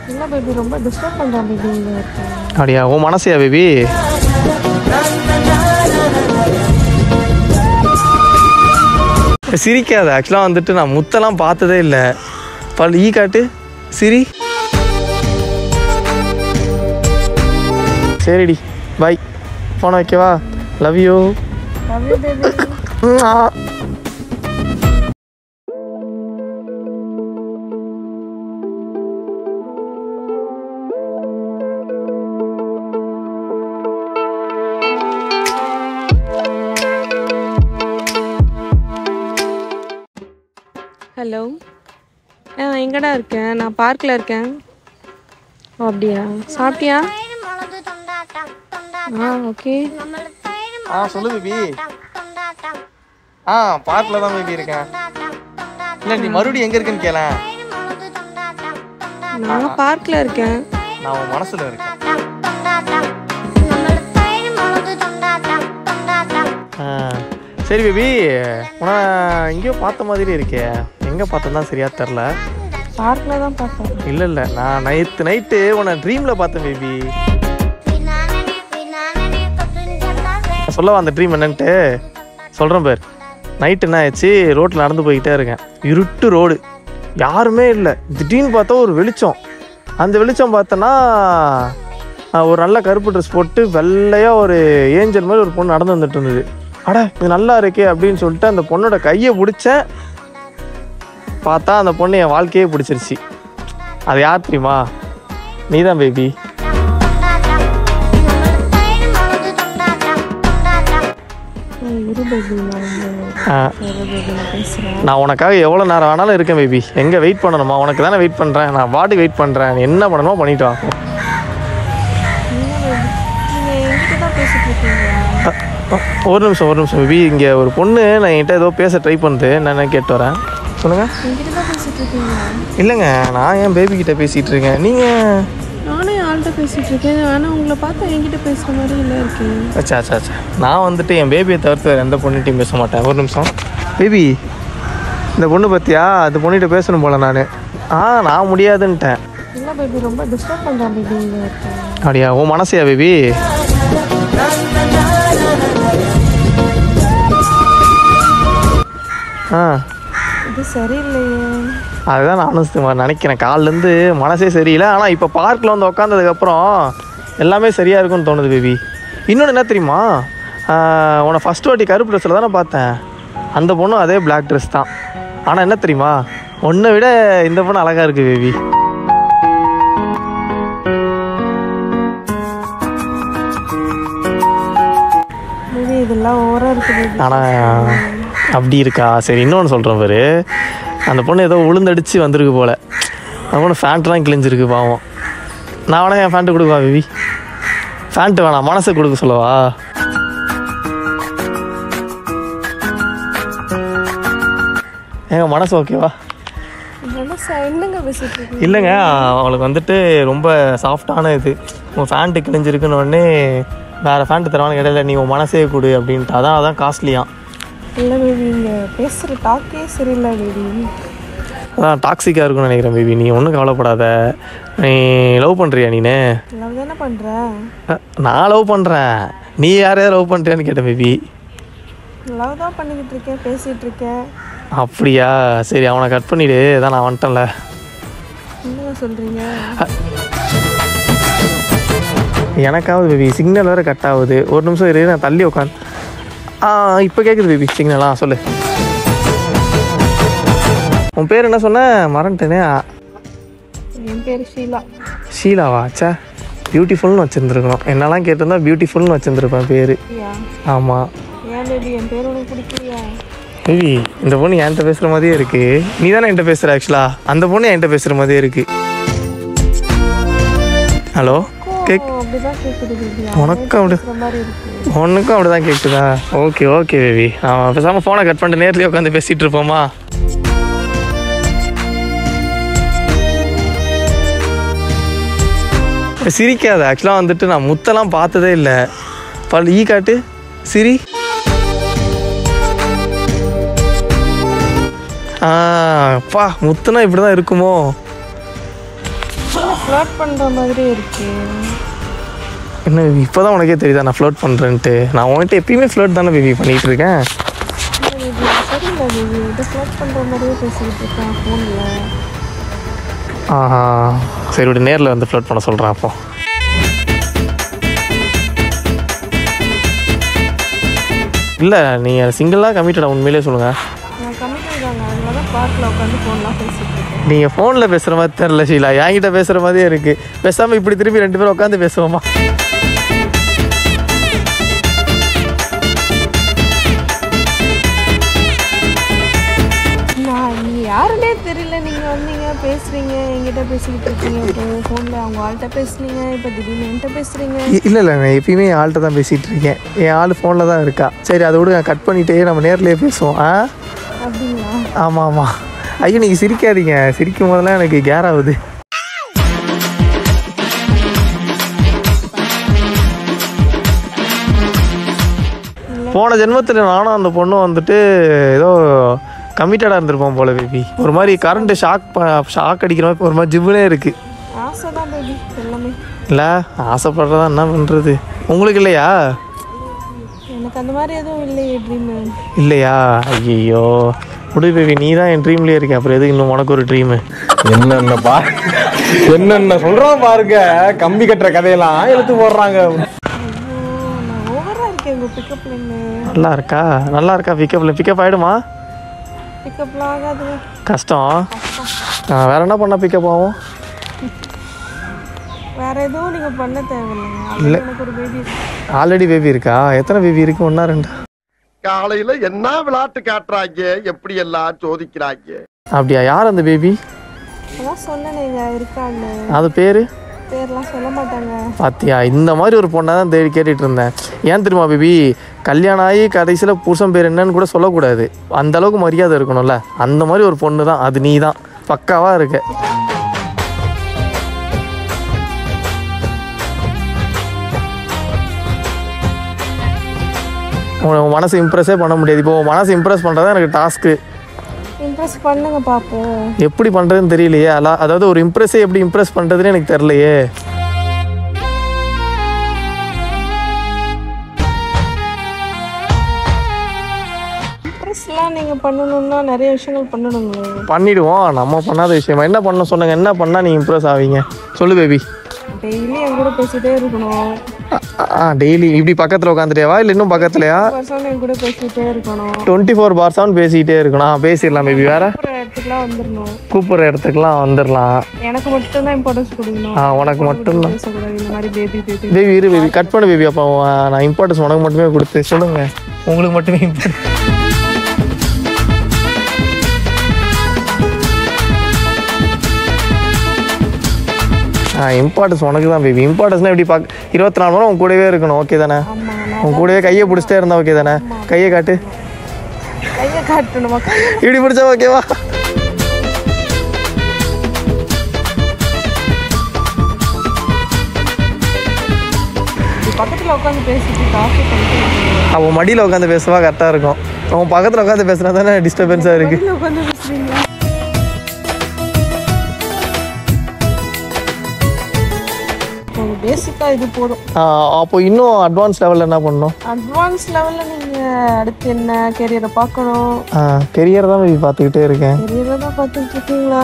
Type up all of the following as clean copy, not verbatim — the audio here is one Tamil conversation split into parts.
இல்ல பேபி ரொம்ப டிஸ்டர்ப் பண்றான் பேபி. அப்படியா? உன் மனசையா பேபி? சிரிக்காத. ஆக்சுவலாக வந்துட்டு நான் முத்தெல்லாம் பார்த்ததே இல்லை. ஈ காட்டு சிரி. சரிடி பாய். ஃபோனை வைக்கவா? Love you. Love you baby. Hello, எங்கடா இருக்கேன்? நான் பார்க்கில் இருக்கேன். ஓ அப்படியா? சாப்பிட்டியா? ஓகே. சொல்லு பேபி. பார்க்கில் தான் பேபி இருக்கேன். இல்லை நீ மறுபடியும் எங்கே இருக்குன்னு கேள. நான் பார்க்கில் இருக்கேன். நான் உன் மனசில் இருக்கேன். சரி பேபி, உன எங்கேயோ பார்த்த மாதிரி இருக்கே. எங்கே பார்த்தேன் சரியா தெரில. பார்க்கில் தான் பார்த்தேன். இல்லை நான் நைட்டு உன்னை ட்ரீமில் பார்த்தேன் பேபி. சொல்லவா அந்த ட்ரீம் என்னன்ட்டு? சொல்கிறேன் பேர். நைட்டு என்ன ஆயிடுச்சு, ரோட்டில் நடந்து போய்கிட்டே இருக்கேன். இருட்டு ரோடு, யாருமே இல்லை. திடீர்னு பார்த்தா ஒரு வெளிச்சம். அந்த வெளிச்சம் பார்த்தோன்னா ஒரு நல்ல கருப்பு ட்ரெஸ் போட்டு வெள்ளையாக ஒரு ஏஞ்சல் மாதிரி ஒரு பொண்ணு நடந்து வந்துட்டு இருந்தது. அட இது நல்லா இருக்கே அப்படின்னு சொல்லிட்டு அந்த பொண்ணோட கையை பிடிச்சேன். பார்த்தா அந்த பொண்ணு என் வாழ்க்கையே பிடிச்சிருச்சு. அது யார் தெரியுமா? நீ தான் பேபி. நான் உனக்காக எவ்வளோ நேரம் ஆனாலும் இருக்கேன் பேபி. எங்கே வெயிட் பண்ணணுமா? உனக்கு தானே வெயிட் பண்ணுறேன். நான் பாட்டுக்கு வெயிட் பண்ணுறேன். நீ என்ன பண்ணணுமோ பண்ணிட்டு வா. ஒரு நிமிஷம் பேபி. இங்கே ஒரு பொண்ணு நான் என்கிட்ட ஏதோ பேச ட்ரை பண்ணுது. நான் கேட்டு வரேன். சொல்லுங்கள். இல்லைங்க, நான் என் பேபி கிட்ட பேசிகிட்டு இருக்கேன். நீங்கள்? நானே ஆள்கிட்ட பேசிகிட்டு இருக்கேன். ஆனால் உங்களை பார்த்தா என்கிட்ட பேசுகிற மாதிரி இல்லை இருக்கேன். அச்சா நான் வந்துட்டு என் பேபியை தவிர்த்து வேறு எந்த பொண்ணுகிட்டையும் பேச மாட்டேன். ஒரு நிமிஷம் பேபி. இந்த பொண்ணு பார்த்தியா? அந்த பொண்ணுகிட்ட பேசணும் போல நான். நான் முடியாதுன்ட்டேன். இல்லை பேபி ரொம்ப டிஸ்டர்ப் பண்ணுறான் பேபி. அப்படியா? உன் மனசையா பேபி? இது சரியில்லையே. அதுதான் நானும் நினைக்கிறேன். காலிலேருந்து மனசே சரியில்லை. ஆனால் இப்போ பார்க்கில் வந்து உக்காந்ததுக்கப்புறம் எல்லாமே சரியாக இருக்கும்னு தோணுது பேபி. இன்னொன்று என்ன தெரியுமா? உன்னை ஃபஸ்ட் வாட்டி கருப்பு ட்ரெஸ்ஸில் தானே பார்த்தேன். அந்த பொண்ணும் அதே பிளாக் ட்ரெஸ் தான். ஆனால் என்ன தெரியுமா, உன்னை விட இந்த பொண்ணு அழகாக இருக்குது பேபி. இதெல்லாம் ஓவராக இருக்குது. ஆனால் அப்படி இருக்கா? சரி இன்னொன்று சொல்கிறேன் பாரு. அந்த பொண்ணு ஏதோ உளுந்தடிச்சு வந்திருக்கு போல். அந்த பொண்ணு ஃபேண்ட்லாம் கிழிஞ்சிருக்கு பாவம். நான் வேணா என் ஃபேண்ட்டு கொடுக்குவா பேபி? ஃபேண்ட்டு வேணாம், மனசை கொடுக்க சொல்லவா? மனசு ஓகேவா? இல்லைங்க, அவளுக்கு வந்துட்டு ரொம்ப சாஃப்டான இது. உன் ஃபேண்ட்டு கிழிஞ்சிருக்குன்னு உடனே வேறு ஃபேண்ட்டு தரவான்னு கிடையாது. நீ உன் மனசே கொடு அப்படின்ட்டு. அதான் காஸ்ட்லியாக. இல்லை பேபி, இங்கே பேசுகிற டாக்கே சரியில்லை பேபி. அதான் டாக்ஸிக்காக இருக்குன்னு நினைக்கிறேன் பேபி. நீ ஒன்றும் கவலைப்படாத. நீ லவ் பண்ணுறியா? நீனு லவ் தானே பண்ணுறேன். நான் லவ் பண்ணுறேன். நீ யாரையாவது லவ் பண்ணுறியான்னு கேட்டேன் பேபி. லவ் தான் பண்ணிக்கிட்டு இருக்கேன், பேசிகிட்டு இருக்கேன். அப்படியா? சரி அவனை கட் பண்ணிவிடு. தான் நான் வந்துட்டேன்ல. என்ன சொல்கிறீங்க? எனக்காவது பேபி சிக்னல் வேறு கட் ஆகுது. ஒரு நிமிஷம் இரு, நான் தள்ளி உட்காந்து. இப்போ கேட்குது பேபி சிக்னலா? சொல்லு. உன் பேர் என்ன சொன்ன? மறந்துட்டேனே. என் பேர் ஷீலா. ஷீலாவா? அச்சா, பியூட்டிஃபுல்னு வச்சுருந்துருக்கணும். என்னெல்லாம் கேட்டிருந்தா பியூட்டிஃபுல்னு வச்சுருந்துருப்பேன் பேர். ஆமாம். ஏன் பேபி என் பேர் உனக்கு பிடிக்கலையா? பேபி இந்த பொண்ணு என்கிட்ட பேசுகிற மாதிரியே இருக்குது. நீ தானே என்கிட்ட பேசுகிற. ஆக்சுவலாக அந்த பொண்ணு என்கிட்ட பேசுகிற மாதிரியே இருக்குது. ஹலோ உனக்கும் அப்படி தான் கேட்குதா? Okay baby. நான் பேசாமல் ஃபோனை கட் பண்ணிட்டு நேர்லேயே உட்காந்து பேசிகிட்டு இருப்போமா? சிரிக்காத. ஆக்சுவலாக வந்துட்டு நான் முத்தெல்லாம் பார்த்ததே இல்லை. ஈ காட்டு சிரி. முத்துனா இப்படி தான் இருக்குமோ? ஃப்ளர்ட் பண்ணுற மாதிரி இருக்கு. என்ன பேபி இப்போ தான் உனக்கே தெரியுதா நான் ஃப்ளோட் பண்ணுறேன்ட்டு? நான் உன்கிட்ட எப்பயுமே ஃப்ளோட் தானே பேபி பண்ணிகிட்டு இருக்கேன். சரியில்லை பேபி, இது ஃப்ளர்ட் பண்ணுற மாதிரியே பேசிக்கிட்டு இருக்கேன் ஃபோனில். ஆஹா சரி விட்டு நேரில் வந்து ஃப்ளோட் பண்ண சொல்கிறேன். அப்போ இல்லை நீங்கள் சிங்கிளாக கமிட்டடா உண்மையிலே சொல்லுங்கள். நான் கமிட்டட் தாங்க, அதனால தான் பார்க்கில் உட்காந்து ஃபோன்லாம் பேசிகிட்டு இருக்கேன். நீங்கள் ஃபோனில் பேசுகிற மாதிரி தெரில ஷீலா, என்கிட்ட பேசுகிற மாதிரியே இருக்குது. பேசாமல் இப்படி திருப்பி 2 பேரும் உட்காந்து பேசுவோமா? நீங்கள் யாருன்னே தெரியல, நீங்கள் வந்தீங்க பேசுகிறீங்க, என்கிட்ட பேசிக்கிட்டு இருக்கீங்க. இப்போ ஃபோனில் அவங்க ஆள்கிட்ட பேசுனீங்க, இப்போ திடீர்னு என்கிட்ட பேசுகிறீங்க. இல்லை நான் எப்பயுமே என் ஆள்கிட்ட தான் பேசிகிட்டு இருக்கேன். என் ஆள் ஃபோனில் தான் இருக்கா. சரி அதை விட நான் கட் பண்ணிவிட்டே நம்ம நேர்லேயே பேசுவோம். அப்படிங்களா? ஆமாம். ஐயோ நீங்கள் சிரிக்காதீங்க, சிரிக்கும் போதெல்லாம் எனக்கு கேர் ஆகுது. போன ஜென்மத்தில் நானும் அந்த பொண்ணும் வந்துட்டு ஏதோ கமிட்டடாக இருந்திருப்போம் போல பேபி. ஒரு மாதிரி கரண்ட்டு ஷாக் அடிக்கிற மாதிரி ஒரு மாதிரி ஜிவ்வுனே இருக்குது. ஆசை தான் பேபி எல்லாமே. இல்லை ஆசைப்படுறதா என்ன பண்ணுறது? உங்களுக்கு இல்லையா? எனக்கு அந்த மாதிரி எதுவும் இல்லையே ட்ரீமு. இல்லையா? ஐயோ முடி பேபி, நீ தான் என் ட்ரீம்லேயே இருக்கேன். அப்புறம் எதுக்கு இன்னும் உனக்கு ஒரு ட்ரீமு? என்னென்ன சொல்கிறோம் பாருங்க, கம்பி கட்டுற கதையெல்லாம் எடுத்து போடுறாங்க. நான் ஓவராக இருக்கேன் உங்கள் பிக்கப் லைன். நல்லா இருக்கா பிக்கப் ஆகிடுமா? பிக்கப்லாம் ஆகாது, கஷ்டம். வேறு என்ன பண்ணால் பிக்கப் ஆகும்? வேறு எதுவும் நீங்கள் பண்ண தேவையில்லைங்க. இல்லை எனக்கு ஒரு பேபி இருக்கு. ஆல்ரெடி பேபி இருக்கா? எத்தனை பேபி இருக்கு? 1 2? காலையில என்ன விளையாட்டு காட்டுறாங்க, எப்படி எல்லாம் சோதிக்கிறாங்க. அப்படியா? யார் அந்த பேபி? அதான் சொன்னேங்க இருக்கான்னு. அது பேர்லாம் சொல்ல மாட்டாங்க. பாத்தியா, இந்த மாதிரி ஒரு பொண்ணை தான் தேடி கேட்டுட்டு இருந்தேன். ஏன் தெரியுமா பேபி? கல்யாணம் ஆகி கடைசியில் புருஷன் பேர் என்னன்னு கூட சொல்லக்கூடாது, அந்த அளவுக்கு மரியாதை இருக்கணும்ல. அந்த மாதிரி ஒரு பொண்ணு தான் அது. நீ தான் பக்காவாக இருக்க. உன் மனசு இம்ப்ரெஸ்ஸே பண்ண முடியாது. இப்போ உன் மனசு இம்ப்ரெஸ் பண்ணுறது எனக்கு டாஸ்க்கு. இம்ப்ரெஸ் பண்ணுங்க பார்ப்போம். எப்படி பண்ணுறதுன்னு தெரியலையே. அதாவது ஒரு இம்ப்ரெஸ்ஸே எப்படி இம்ப்ரெஸ் பண்ணுறதுன்னு எனக்கு தெரியலையே. இம்ப்ரெஸ்லாம் நீங்கள் பண்ணணும்னா நிறைய விஷயங்கள் பண்ணணுங்களே. பண்ணிடுவோம். நம்ம பண்ணாத விஷயமா? என்ன பண்ண சொன்னாங்க? என்ன பண்ணால் நீங்கள் இம்ப்ரெஸ் ஆவீங்க சொல்லு பேபி. டெய்லி என் கூட பேசிகிட்டே இருக்கணும். டெய்லி இப்படி பக்கத்தில் உட்காந்துட்டேவா இல்லை இன்னும் பக்கத்துலையா? என் கூட பேசிகிட்டே இருக்கணும். 24/7 பேசிக்கிட்டே இருக்கணும். பேசிடலாம் பேபி. வேற இடத்துக்குலாம் வந்துடணும். கூப்பிட்ற இடத்துக்குலாம் வந்துடலாம். எனக்கு மட்டும்தான் இம்பார்ட்டன்ஸ் கொடுக்கணும். உனக்கு மட்டும்தான். இந்த மாதிரி பேபி இரு பேபி, கட் பண்ணு பேபி. அப்போ நான் இம்பார்ட்டன்ஸ் உனக்கு மட்டுமே கொடுத்து சொல்லுங்க. உங்களுக்கு மட்டுமே இம்பார்ட்டன்ஸ் உனக்கு தான் பேபி. இம்பார்ட்டன்ஸ்னால் எப்படி 24 மணி நேரம் உன் கூடவே இருக்கணும். ஓகே தானே? உன் கூடவே கையை பிடிச்சிட்டே இருந்தா ஓகே தானே? கையை காட்டு. கையை காட்டணுமா? இப்படி பிடிச்சா ஓகேவா? பக்கத்தில் உட்காந்து பேசிட்டு காஃபி பண்ணிட்டு அவன் மடியில் உட்காந்து பேசுவா கரெக்டாக இருக்கும். அவன் பக்கத்தில் உட்காந்து பேசுனா தானே டிஸ்டர்பன்ஸாக இருக்குது. உட்காந்து பேசுறீங்களா? பேசிக்காக இது போதும். அப்போ இன்னும் அட்வான்ஸ் லெவலில் என்ன பண்ணணும்? அட்வான்ஸ் லெவலில் நீங்கள் அடுத்து என்ன கெரியரை பார்க்கணும். கெரியர் தான் பார்த்துக்கிட்டே இருக்கேன். கெரியரை தான் பார்த்துட்டு இருக்கீங்களா?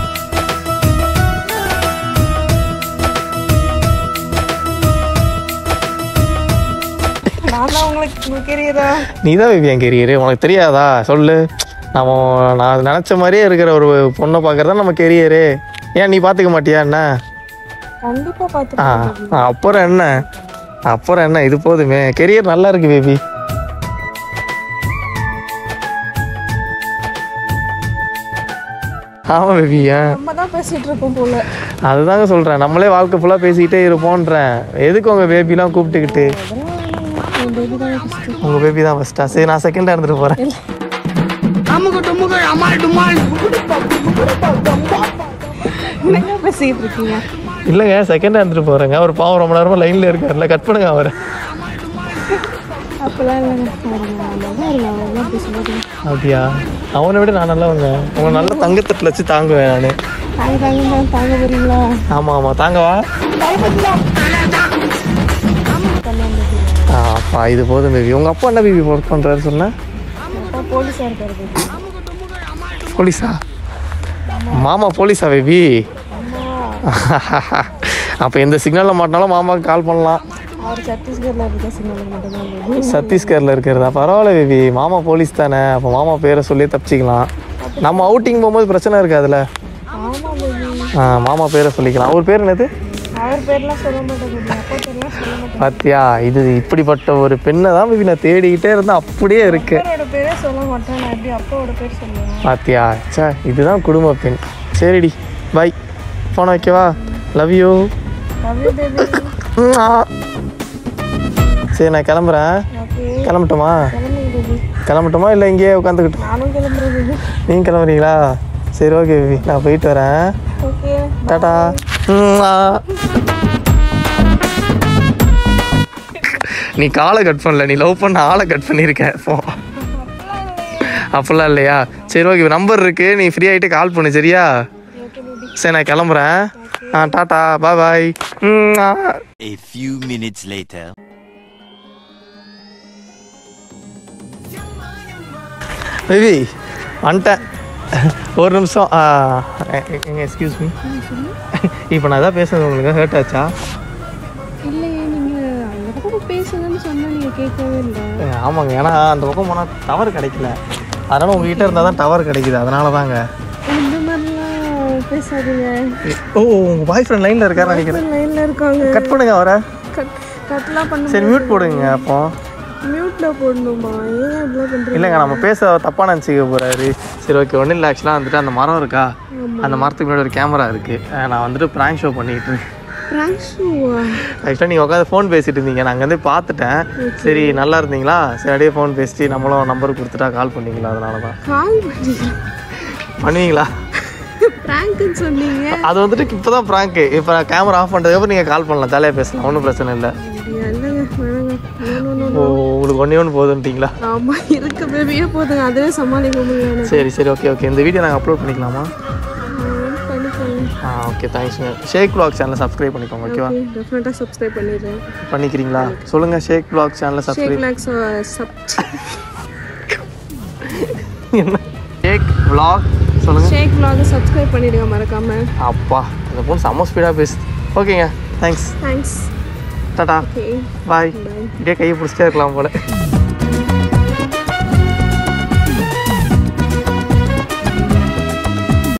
நான் தான் உங்களுக்கு கெரியரா? நீ தான் பேபி என் கெரியரு. உனக்கு தெரியாதா? சொல்லு. நான் நினச்ச மாதிரியே இருக்கிற ஒரு பொண்ணை பார்க்குறதா நம்ம கெரியரு. ஏன் நீ பார்த்துக்க மாட்டியா என்ன? கண்டிப்பா பார்த்து. அப்புறம் என்ன இது போதுமே. கெரியர் நல்லா இருக்கு பேபி. ஆமா பேபி. நம்ம தான் பேசிட்டு இருக்கோம் போல. அதுதாங்க சொல்றேன், நம்மளே வாழ்க்கை ஃபுல்லா பேசிக்கிட்டே இருப்போன்றேன். எதுக்கு உங்க பேபிலாம் கூப்பிட்டுக்கிட்டு? உங்க பேபி தான் ஃபர்ஸ்டா? சரி நான் செகண்டா இருந்துட்டு போறேன். என்ன பேசிட்டு இருக்கீங்க? இல்லைங்க செகண்டாக இருந்துட்டு போகிறேங்க. ஒரு பாவம் ரொம்ப நேரமாக லைனில் இருக்காருல்ல, கட் பண்ணுங்க அவரை. அப்பெல்லாம் அப்படியா? அவனை விட நான் நல்லவங்க. அவனை நல்ல தங்கத்தட்டில் வச்சு தாங்குவேன் நான். தாங்க போறீங்களா? ஆமாம் ஆமாம் தாங்கவா. அப்பா இது போதும் பேபி. உங்கள் அப்பா என்ன பேபி ஒர்க் பண்ணுறாரு சொன்னேன்? போலீஸா இருக்காரு. போலீஸா? மாமா போலீஸா பேபி? அப்போ எந்த சிக்னலில் மாட்டினாலும் மாமாவுக்கு கால் பண்ணலாம். அவர் சத்தீஸ்கரில் இருக்க சிக்னலுக்கு மட்டும்தான். சத்தீஸ்கரில் இருக்கிறதா? பரவாயில்ல பேபி, மாமா போலீஸ் தானே, அப்போ மாமா பேரை சொல்லி தப்பிச்சிக்கலாம். நம்ம அவுட்டிங் போகும்போது பிரச்சனை இருக்காதுல்ல. மாமா பேரை சொல்லிக்கலாம். அவர் பேர் என்னது? அவர் பேர்லாம் சொல்ல மாட்டேன். அப்பா பேர்லாம் சொல்ல மாட்டேன். பாத்தியா, இது இப்படிப்பட்ட ஒரு பெண்ணை தான் பேபி நான் தேடிக்கிட்டே இருந்தேன். அப்படியே இருக்கு. அவரோட பேரே சொல்ல மாட்டேன். நான் எப்படி அப்பாவோட பேர் சொல்லுவேன்? பாத்தியா, சே இதுதான் குடும்ப பெண். சரிடி, பை. ஃபோனை வைக்கவா? Love you. சரி நான் கிளம்புறேன். கிளம்பட்டுமா? கிளம்பட்டுமா இல்லை இங்கேயே உட்காந்துக்கிட்டு? நானும் கிளம்புறேன். நீங்கள் கிளம்புறீங்களா? சரி ஓகே பேபி, நான் போயிட்டு வரேன். டாடா. நீ காலை கட் பண்ணல, நீ லவ் பண்ண ஆளை கட் பண்ணியிருக்கேன். அப்படிலாம் இல்லையா? சரி ஓகே, நம்பர் இருக்கு, நீ ஃப்ரீ ஆகிட்டு கால் பண்ணு சரியா? சரி நான் கிளம்புறேன். Tata, bye bye. A few minutes later. Baby வந்துட்டேன். ஒரு நிமிஷம். Excuse me. இப்போ நான் எதாவது பேசுறது உங்களுக்கு ஹர்ட் ஆச்சா? இல்லையே, நீங்கள் அந்த பக்கம் பேசுங்கன்னு சொன்னால் நீங்கள் கேட்கவே இல்லை. ஆமாங்க, ஏன்னா அந்த பக்கம் போனால் டவர் கிடைக்கல. அதனால் உங்ககிட்ட இருந்தால் தான் டவர் கிடைக்குது. அதனால தாங்க. இந்த மாதிரிலாம் பேசாதீங்க. ஓ, உங்கள் பாய் ஃப்ரெண்ட் லைனில் இருக்காரு நினைக்கிறேன். லைனில் இருக்காங்க. கட் பண்ணுங்க அவரை. கட்லாம் பண்ண. சரி மியூட் போடுங்க. அப்போ மியூட்டில் போடணுமா? ஏன் இப்படிலாம் பண்ணுறீங்க? இல்லைங்க, நம்ம பேச தப்பாக நினச்சிக்க போகிறாரு. சரி ஓகே, ஒன்றும் இல்லை. ஆக்சுவலாக வந்துட்டு அந்த மரம் இருக்கா, அந்த மரத்துக்கு முன்னாடி ஒரு கேமரா இருக்குது. நான் வந்துட்டு ப்ராங்க் ஷோ பண்ணிக்கிட்டு இருக்கேன். ப்ராங்க் ஷோவா? ஆக்சுவலாக நீங்கள் உட்காந்து ஃபோன் பேசிகிட்டு இருந்தீங்க, நான் அங்கேருந்து பார்த்துட்டேன். சரி நல்லா இருந்தீங்களா? சரி அப்படியே ஃபோன் பேசிட்டு நம்மளும் நம்பர் கொடுத்துட்டா கால் பண்ணிங்களா? அதனால தான். கால் பண்ணுவீங்களா? ப்ராங்க்னு சொன்னீங்க. அது வந்துட்டு இப்போ தான் ப்ராங்க்கு. இப்போ கேமரா ஆஃப் பண்ணுறதுக்கப்புறம் நீங்கள் கால் பண்ணலாம், ஜாலியாக பேசலாம், ஒன்றும் பிரச்சனை இல்லை. ஓ, உங்களுக்கு ஒன்று போதுன்ட்டிங்களா? ஆமாம், இருக்க பேபியே போதுங்க, அதுவே சமாளிக்க முடியும். சரி சரி ஓகே ஓகே, இந்த வீடியோ நாங்கள் அப்லோட் பண்ணிக்கலாமா? ஓகே தேங்க்ஸுங்க. ஷேக் vlog சேனலை சப்ஸ்கிரைப் பண்ணிக்கோங்க. ஓகேவா? டெஃபினட்டாக சப்ஸ்கிரைப் பண்ணிடுறேன். பண்ணிக்கிறீங்களா? சொல்லுங்கள். ஷேக் vlog சேனலை சப்ஸ்கிரைப். என்ன ஷேக் vlog சொல்லுங்கள். ஷேக் vlog சப்ஸ்கிரைப் பண்ணிடுங்க மறக்காமல். அப்பா, இந்த ஃபோன் செம்ம ஸ்பீடாக பேசுது. ஓகேங்க, thanks. Thanks. Tata, okay bye. இப்படியே கையை பிடிச்சிட்டே இருக்கலாம் போல.